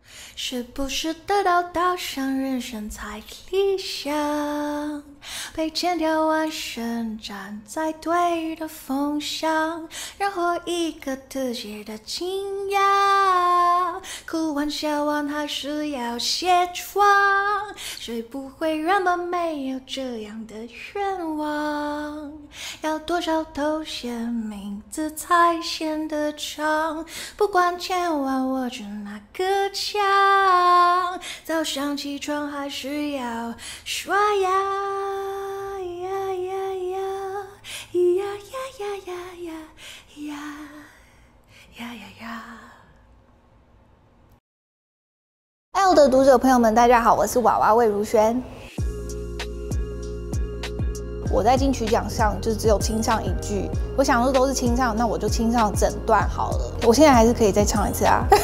是不是得到导向人生才理想？被千条万绳站在对的风向，任何一个自己的惊讶，哭完笑完还是要卸妆，谁不会原本没有这样的愿望？要多少头衔名字才显得长？不管前往我去哪个墙，早上起床还是要刷牙，呀呀呀呀呀呀呀呀呀呀呀。爱我的读者朋友们，大家好，我是娃娃魏如萱。我在金曲奖上就只有清唱一句，我想说都是清唱，那我就清唱整段好了。我现在还是可以再唱一次啊。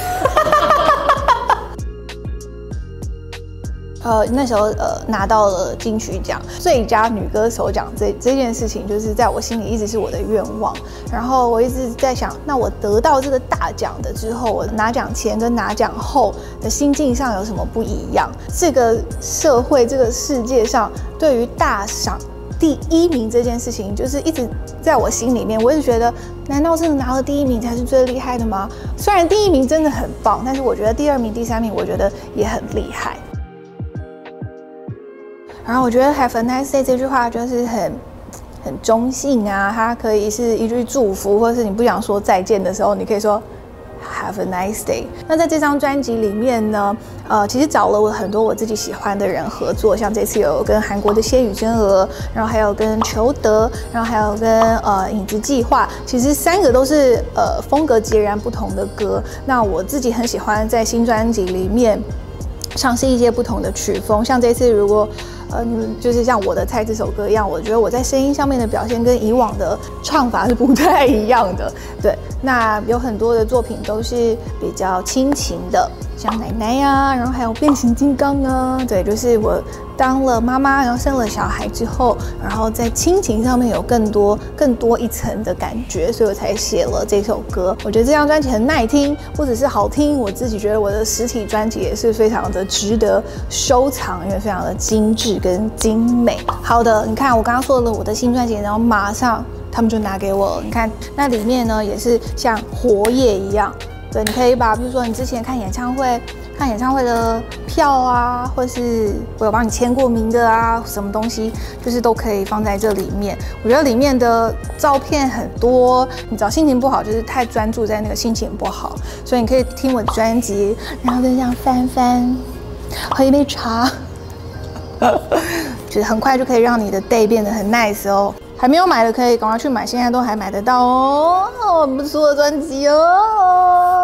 那时候拿到了金曲奖最佳女歌手奖，这件事情就是在我心里一直是我的愿望。然后我一直在想，那我得到这个大奖的之后，我拿奖前跟拿奖后的心境上有什么不一样？这个社会、这个世界上对于大赏第一名这件事情，就是一直在我心里面。我一直觉得，难道真的拿了第一名才是最厉害的吗？虽然第一名真的很棒，但是我觉得第二名、第三名，我觉得也很厉害。然后我觉得 "Have a nice day" 这句话就是很中性啊，它可以是一句祝福，或者是你不想说再见的时候，你可以说 "Have a nice day"。那在这张专辑里面呢，其实找了我很多我自己喜欢的人合作，像这次有跟韩国的谢宇真娥，然后还有跟裘德，然后还有跟影子计划，其实3个都是风格截然不同的歌。那我自己很喜欢在新专辑里面尝试一些不同的曲风，像这次如果你们就是像我的菜这首歌一样，我觉得我在声音上面的表现跟以往的唱法是不太一样的。对，那有很多的作品都是比较亲情的，像奶奶啊，然后还有变形金刚啊。对，就是我当了妈妈，然后生了小孩之后，然后在亲情上面有更多一层的感觉，所以我才写了这首歌。我觉得这张专辑很耐听，不只是好听，我自己觉得我的实体专辑也是非常的值得收藏，因为非常的精致跟精美。好的，你看我刚刚说了我的新专辑，然后马上他们就拿给我了。你看那里面呢也是像活页一样，对，你可以把比如说你之前看演唱会的票啊，或是我有帮你签过名的啊，什么东西就是都可以放在这里面。我觉得里面的照片很多，你只要心情不好，就是太专注在那个心情不好，所以你可以听我的专辑，然后就这样翻翻，喝一杯茶。就是很快就可以让你的 day 变得很 nice 哦。还没有买的可以赶快去买，现在都还买得到哦，很不错的专辑哦。